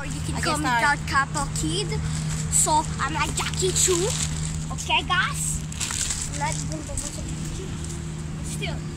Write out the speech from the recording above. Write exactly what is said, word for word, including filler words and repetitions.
Or you can I call can me start. Dark Capo Kid. So I'm like Jackie Chu. Okay, guys? Let's still.